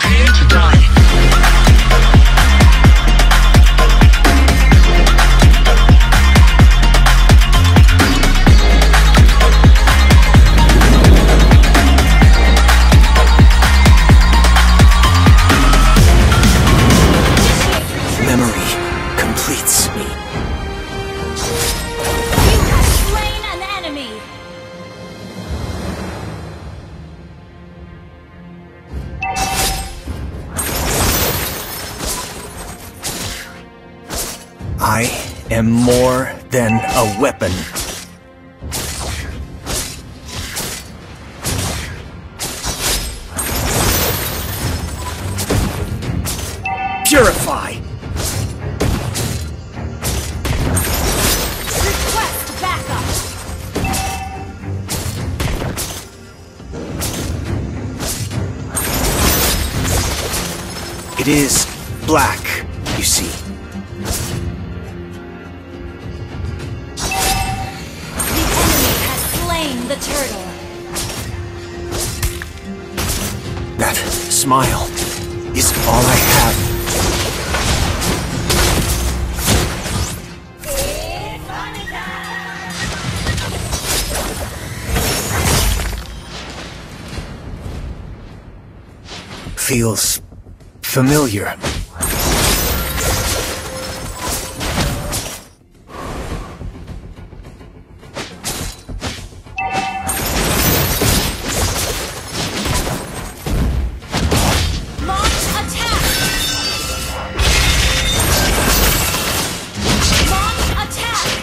Prepare to die. Memory completes me. You have slain an enemy. I am more than a weapon. Purify! Request backup. It is black, you see. The enemy has slain the turtle. That smile is all I have. Feels familiar. Launch attack. Launch attack.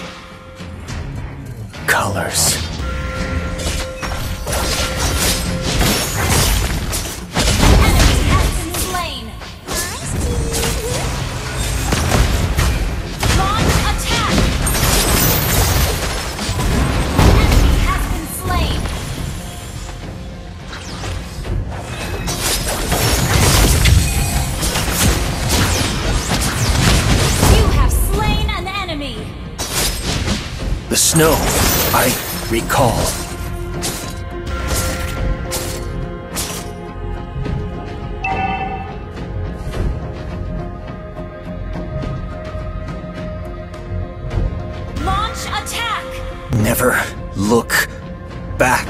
Colors. Enemy has been slain. Launch attack. Enemy has been slain. You have slain an enemy. The snow, I recall. Launch attack. Never look back.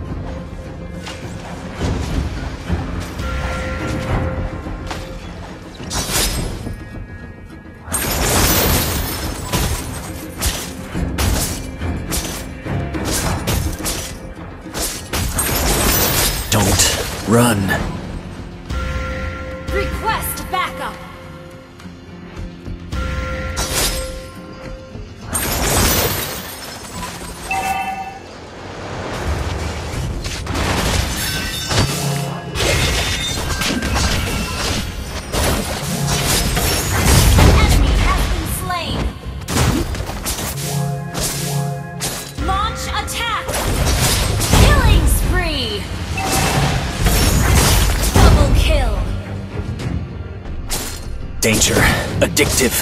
Don't run. Request backup. Enemy has been slain. Launch attack. Killing spree. Double kill. Danger. Addictive.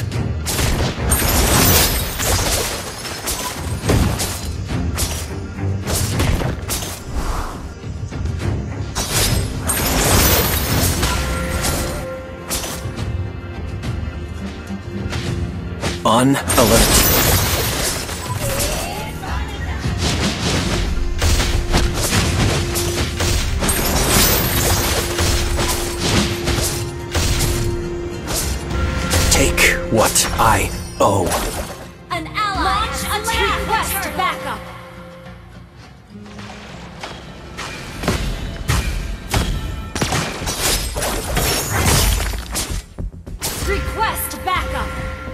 On alert. Take what I owe. An ally. Launch attack. Request backup. Request backup.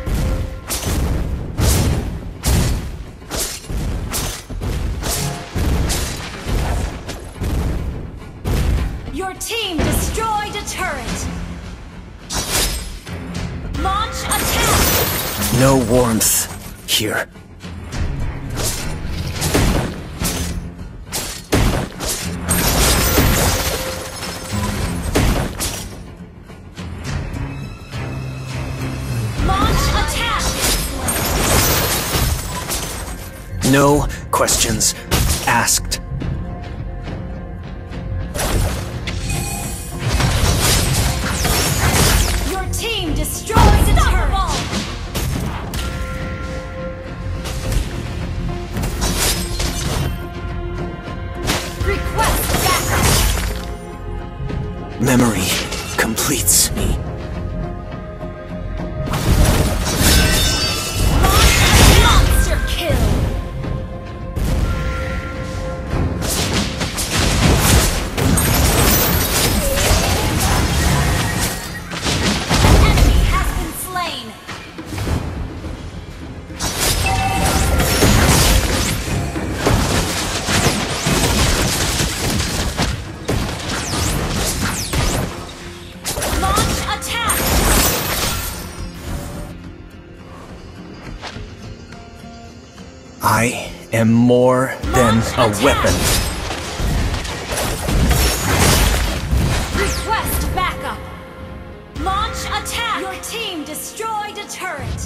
Your team destroyed a turret. Launch attack. No warmth here. Launch attack. No questions asked. Memory completes me. Monster kill. Enemy has been slain. Launch attack. I am more than a weapon. Request backup. Launch attack. Your team destroyed a turret.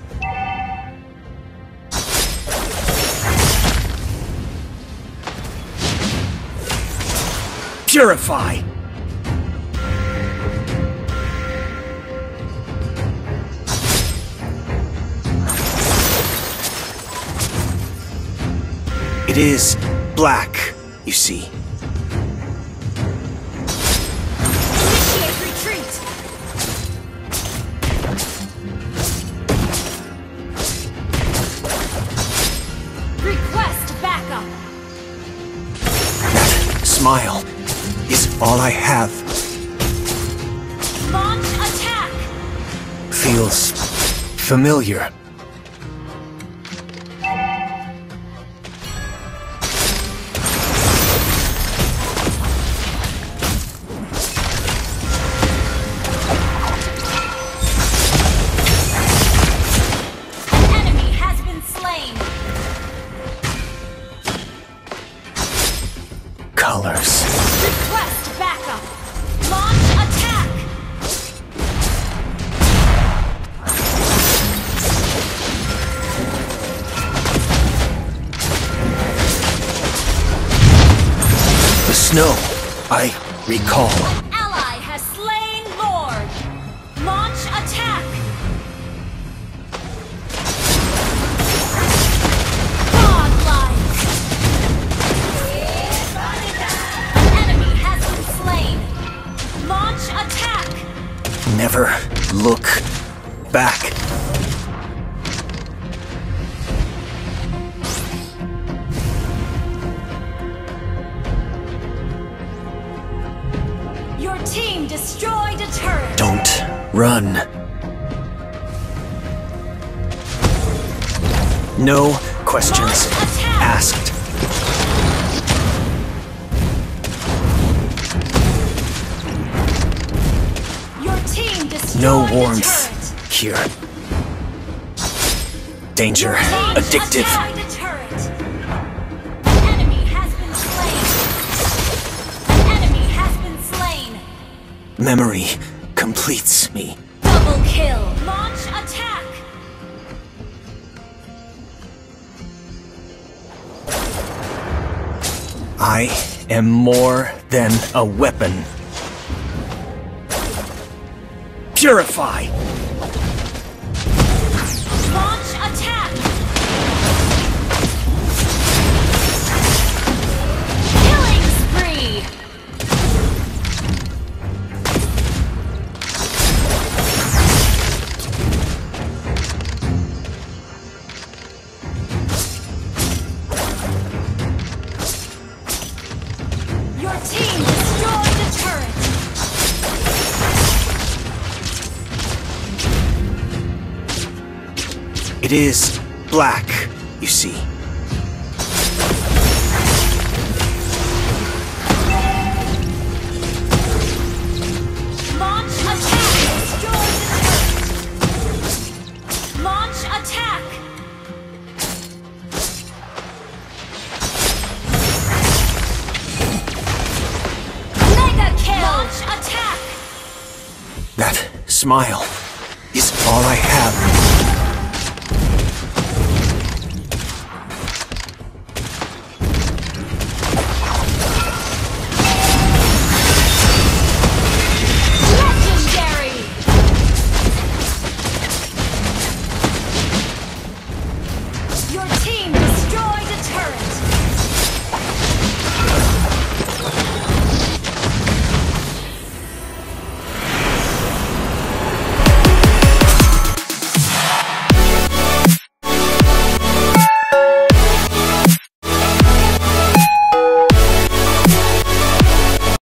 Purify! It is black, you see. Initiate retreat. Request backup. That smile is all I have. Launch attack. Feels familiar. Enemy has been slain. Colors. Request backup. Launch attack. The snow, I recall. Ally has slain Lord. Launch attack. Godlike. Enemy has been slain. Launch attack. Never look back. Your team destroyed a turret. Don't run. No questions asked. Your team destroyed No a warmth turret. here. Danger. Your team Addictive. destroyed a turret. Enemy has been slain. Enemy has been slain. Memory completes me. Double kill. Launch attack. I am more than a weapon. Purify! Launch attack. Killing spree. Your team destroyed a turret. It is black, you see. Launch attack. Destroy the turret. Launch attack. Mega kill. Launch attack. That smile is all I have.